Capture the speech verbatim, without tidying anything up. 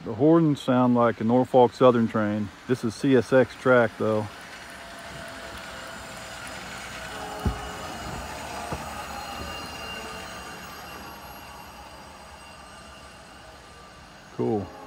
The horns sound like a Norfolk Southern train. This is C S X track though. Cool.